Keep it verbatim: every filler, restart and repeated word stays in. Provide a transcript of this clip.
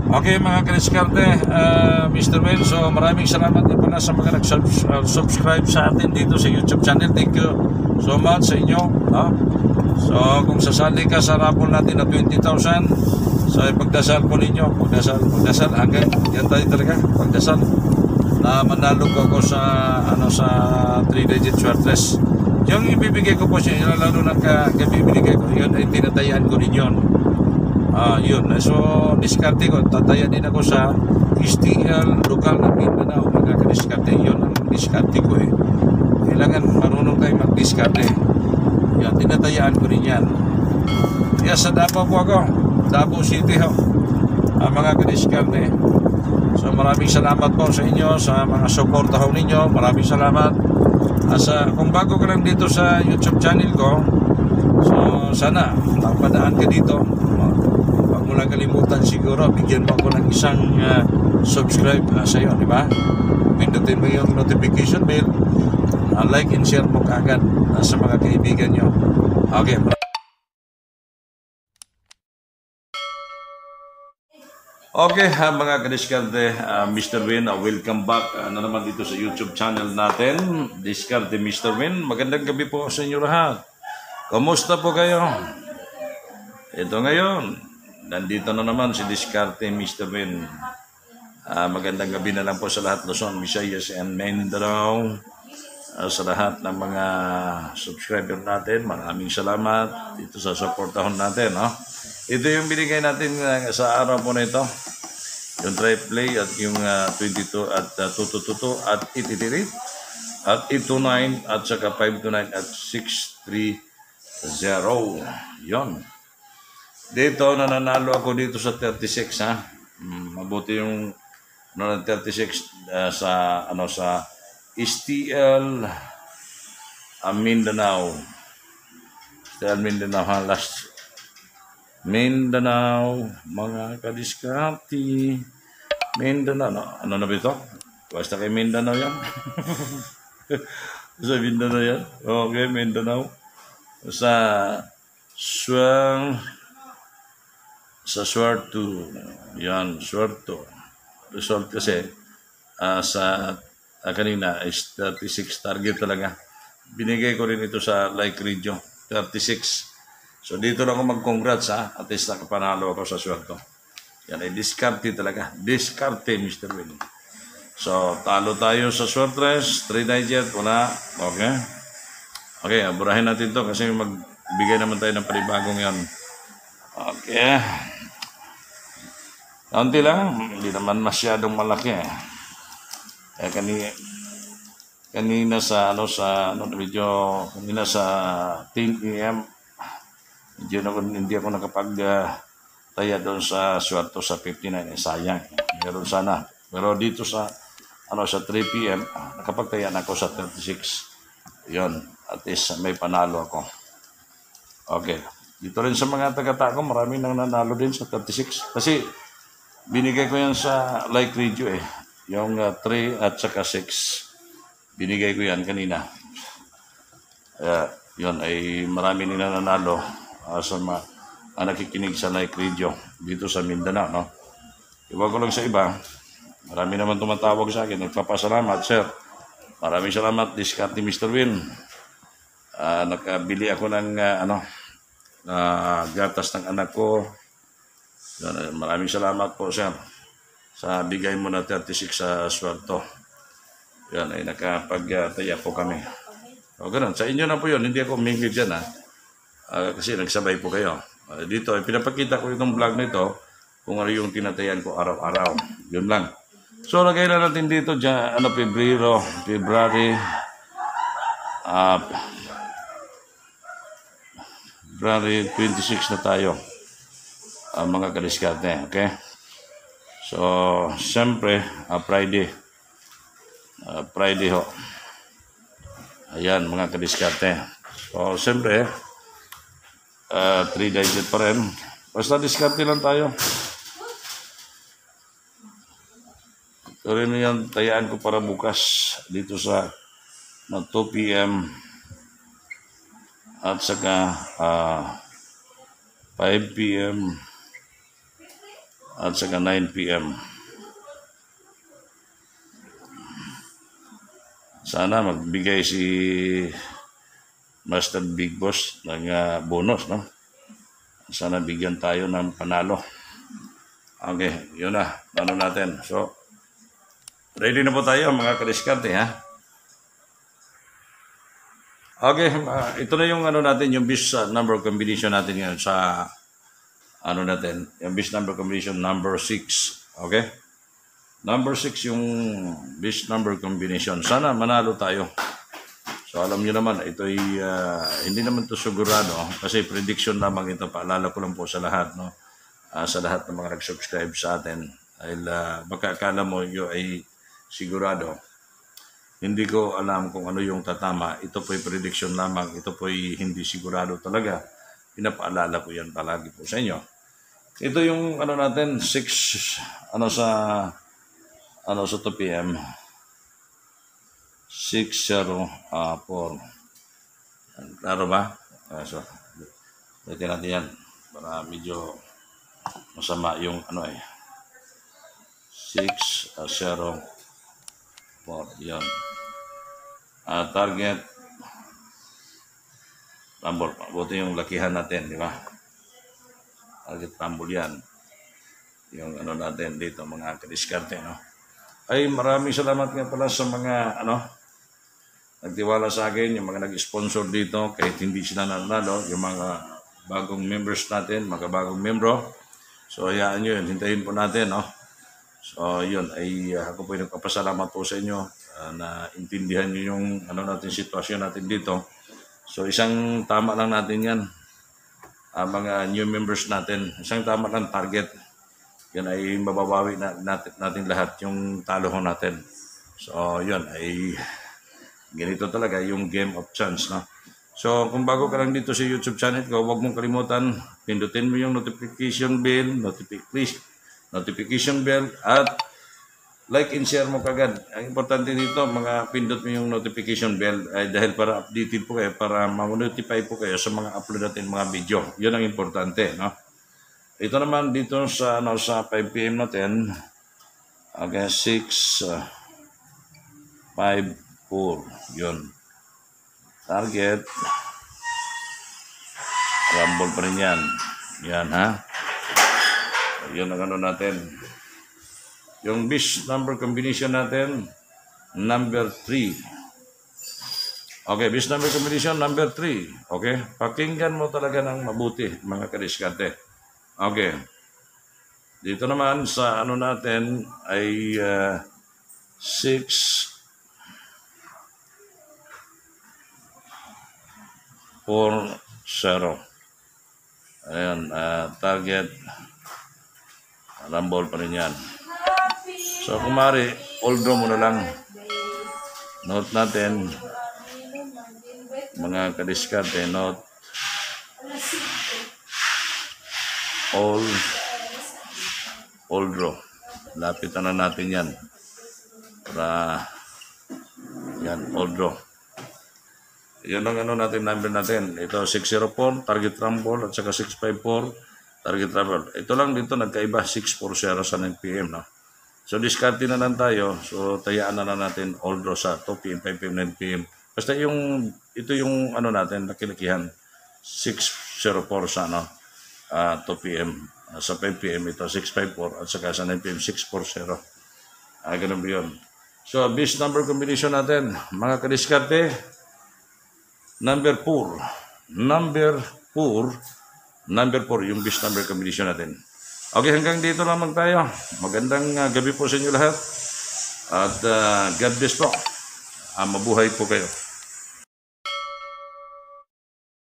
Okay mga kadiskarte, uh, mister Will, so maraming salamat din pala sa mga nag-subscribe sa atin dito sa YouTube channel. Thank you so much sa inyo, no? So kung sasali ka sa raffle natin na twenty thousand, so ipagdasal po ninyo, pagdasal, pagdasal hanggang yan tayo talaga, pagdasal na manalo ko ko sa ano sa three digit swertres. Yung ibibigay ko po siya, yung lalo na kabibigay ko, yun ay tinatayan ko din yun. Ah, yun. So, diskarte ko. Tataya din ako sa S T L, lokal na Mindanao. Magkakadiskarte. Yun ang diskarte ko eh. Kailangan marunong kayo mag-diskarte. Yan, tinatayaan ko rin yan. Yes, sa Davao po ako. Davao City ho. Ang mga kadiskarte. So, maraming salamat po sa inyo, sa mga support ho ninyo. Maraming salamat. Asa, kung bago ka lang dito sa YouTube channel ko, so, sana, napadaan ka dito. Wala kalimutan siguro, bigyan mo ako ng isang uh, subscribe uh, sa iyo, di ba? Pindutin mo yung notification bell, uh, like and share mo kaagad uh, sa mga kaibigan nyo. Okay. Okay, uh, mga kadiskarte, uh, mister Win, uh, welcome back uh, na naman dito sa YouTube channel natin, Diskarte mister Win. Magandang gabi po sa inyo lahat. Kamusta po kayo? Ito ngayon, nandito na naman si Diskarte mister Win. Uh, magandang gabi na lang po sa lahat, Luzon, Visayas, and Mindanao. Uh, sa lahat ng mga subscriber natin, maraming salamat dito sa supportahon natin. No? Ito yung binigay natin uh, sa araw po na ito. Yung triple at yung uh, twenty-two at uh, two twenty-two at eight eighty-three at eight twenty-nine at saka five twenty-nine at six thirty. Yon. Dito, nananalo ako dito sa thirty-six, ha? Hmm, mabuti yung ano, thirty-six uh, sa, ano, sa S T L uh, Mindanao. S T L Mindanao, ha? Last Mindanao, mga kadiskarte. Mindanao, no? Ano na ba ito? Basta kay Mindanao yan. Sa Mindanao yan. Okay, Mindanao. Sa Swang sa Swerto, yan, Swerto. Result kasi uh, sa uh, kanina is thirty-six target talaga. Binigay ko rin ito sa like radio, thirty-six. So dito na ako mag-congrats, ha. At least nakapanalo ako sa Swerto. Yan ay diskarte talaga. Diskarte, mister Win. So talo tayo sa Swertres, three digit, wala. Okay. Okay, aburahin natin to kasi magbigay naman tayo ng panibagong yan. Okay. Kaunti lang, hindi naman masyadong malaki eh. Eh kanina, kanina sa ano sa ano medyo kanina sa ten A M medyo na, hindi ako nakapag uh, taya doon sa Swerto sa fifty-nine, eh, sayang. Meron sana. Pero dito sa ano sa three P M ah, nakapagtaya na ako sa thirty-six. 'Yon, at least may panalo ako. Okay. Dito rin sa mga taga-tako, marami nang nanalo din sa thirty-six. Kasi binigay ko yan sa like radio eh. Yung uh, three at saka six. Binigay ko yan kanina. Uh, yun ay marami nang nanalo uh, sa mga uh, nakikinig sa like radio dito sa Mindanao. No? Iwan ko lang sa iba. Marami naman tumatawag sa akin. Nagpapasalamat, sir. Maraming salamat, Diskarte mister Win. Uh, nakabili ako ng uh, ano, uh, gatas ng anak ko. Maraming salamat po, sir, sa bigay mo na thirty-six sa Swerto. Yan ay nakapagtaya po kami. O ganun, sa inyo na po yun, hindi ako uminglig dyan, ha? Uh, kasi nagsabay po kayo. Uh, dito, pinapakita ko itong vlog nito kung ano yung tinatayan ko araw-araw. Yun lang. So, lagay na natin dito dyan, ano, Pebrero, February, uh, February twenty-six na tayo. Uh, mga kadiskarte, okay? So, siyempre, uh, Friday. Uh, Friday ho. Ayan, mga kadiskarte. So, siyempre, uh, three digit pa rin. Basta diskarte lang tayo. Ito rin yung tayaan ko para bukas dito sa na two P M at saka uh, five P M at saka nine p m Sana magbigay si Master Big Boss ng uh, bonus, no? Sana bigyan tayo ng panalo. Okay, yun na. Ano natin. So, ready na po tayo mga kadiskarte, ha? Okay, uh, ito na yung ano natin, yung bis uh, number combination natin ngayon sa ano natin, yung bis number combination number six. Okay? Number six yung bis number combination. Sana manalo tayo. So alam niyo naman, ito ay uh, hindi naman to sigurado kasi prediction lamang ito. Paalala ko lang po sa lahat, no? Uh, sa lahat ng mga nag-subscribe sa atin. Dahil uh, baka akala mo yun ay sigurado. Hindi ko alam kung ano yung tatama. Ito po ay prediction lamang. Ito po ay hindi sigurado talaga. Pinapaalala ko yan palagi po sa inyo. Ito yung ano natin, six, ano sa, ano sa two p m six zero four. Klaro ba? Uh, so, dito natin yan. Para medyo masama yung ano eh. six zero four. Yan. Uh, target. Rumble. Buti yung lakihan natin, di ba? Target rumble yan. Yung ano natin dito, mga kadiskarte, no? Ay, maraming salamat nga pala sa mga, ano, nagtiwala sa akin, yung mga nag-sponsor dito, kahit hindi sila nanalo, yung mga bagong members natin, mga bagong membro. So, hayaan nyo yun, hintayin po natin, no? So, yun, ay uh, ako po yung nagpapasalamat po sa inyo uh, na intindihan nyo yung ano natin, sitwasyon natin dito. So, isang tama lang natin yan, uh, mga new members natin, isang tama lang target. Yan ay mababawi na, natin, natin lahat yung talo natin. So, yun, ay ganito talaga yung game of chance, no? So, kung bago ka lang dito sa YouTube channel ko, huwag mong kalimutan, pindutin mo yung notification bell, notification, notification bell, at like and share mo kagad. Ang importante dito, mga pindot mo yung notification bell ay dahil para updated po kayo, para ma-notify po kayo sa mga upload natin mga video. Yun ang importante, no? Ito naman dito sa, ano, sa five p m natin, okay, six, five, four, yun. Target, rumble pa rin yan. Yan, ha? Yun ang ano natin. Yung bis number combination natin, number three. Okay, bis number combination, number three. Okay? Pakinggan mo talaga ng mabuti, mga kadiskarte. Okay. Dito naman sa ano natin ay uh, six, four, zero. Ayan, uh, target, rumble pa rin yan. So, kumari, all draw mo na lang. Note natin, mga kadiskarte, note, all, all draw. Lapitan na natin yan. Para, yan, all draw. Yan ang ano natin, number natin. Ito, six zero four, target rumble, at saka six five four, target rumble. Ito lang dito, nagkaiba, six four zero sa nine p m, no? So, discard na lang tayo. So, tayaan na lang natin all draw sa two p m, five p m, nine p m. Basta yung, ito yung ano natin, nakilikihan, six zero four sa ano, uh, two p m. Uh, sa five p m, ito, six five four, at saka sa nine p m, six four zero. Ah, ganun ba yun? So, base number combination natin, mga kadiskarte, number four. Number four. Number four, yung base number combination natin. Okay, hanggang dito lamang tayo. Magandang uh, gabi po sa inyo lahat. At uh, God bless po. Uh, mabuhay po kayo.